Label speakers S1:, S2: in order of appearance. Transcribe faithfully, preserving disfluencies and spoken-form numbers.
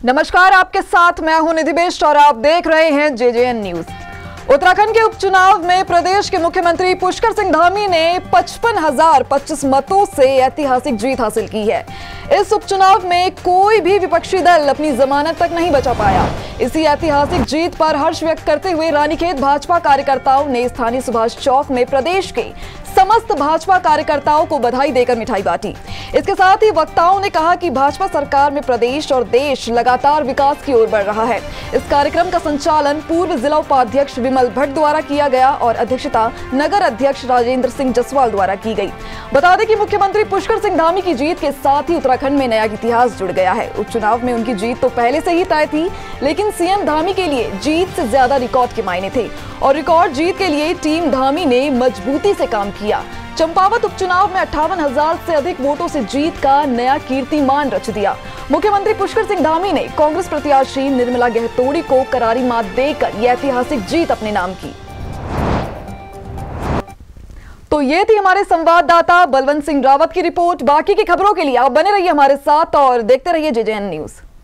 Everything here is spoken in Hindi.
S1: नमस्कार, आपके साथ मैं हूं निधि बेस्ट और आप देख रहे हैं J J N news. Uttarakhand के उपचुनाव में प्रदेश के मुख्यमंत्री पुष्कर सिंह धामी ने पचपन हजार पच्चीस मतों से ऐतिहासिक जीत हासिल की है। इस उपचुनाव में कोई भी विपक्षी दल अपनी जमानत तक नहीं बचा पाया। इसी ऐतिहासिक जीत पर हर्ष व्यक्त करते हुए रानीखेत भाजपा कार्यकर्ताओं ने स्थानीय सुभाष चौक में प्रदेश के समस्त भाजपा कार्यकर्ताओं को बधाई देकर मिठाई बांटी। इसके साथ ही वक्ताओं ने कहा कि भाजपा सरकार में प्रदेश और देश लगातार विकास की ओर बढ़ रहा है। इस कार्यक्रम का संचालन पूर्व जिला उपाध्यक्ष विमल भट्ट द्वारा किया गया और अध्यक्षता नगर अध्यक्ष राजेंद्र सिंह जसवाल द्वारा की गई। बता दें कि मुख्यमंत्री पुष्कर सिंह धामी की जीत के साथ ही उत्तराखंड में नया इतिहास जुड़ गया है। उपचुनाव में उनकी जीत तो पहले से ही तय थी, लेकिन सीएम धामी के लिए जीत से ज्यादा रिकॉर्ड के मायने थे और रिकॉर्ड जीत के लिए टीम धामी ने मजबूती से काम किया। चंपावत उपचुनाव में अट्ठावन हजार से अधिक वोटों से जीत का नया कीर्तिमान रच दिया। मुख्यमंत्री पुष्कर सिंह धामी ने कांग्रेस प्रत्याशी निर्मला गहतोड़ी को करारी मात देकर यह ऐतिहासिक जीत अपने नाम की। तो ये थी हमारे संवाददाता बलवंत सिंह रावत की रिपोर्ट। बाकी की खबरों के लिए आप बने रहिए हमारे साथ और देखते रहिए जे जे एन न्यूज।